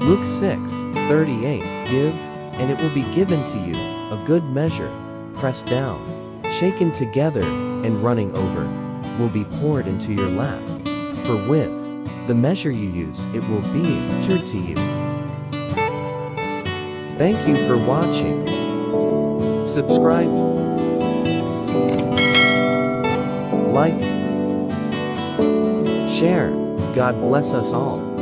Luke 6:38. Give, and it will be given to you, a good measure, pressed down, shaken together, and running over, will be poured into your lap. For with the measure you use, it will be measured to you. Thank you for watching. Subscribe, like, share. God bless us all.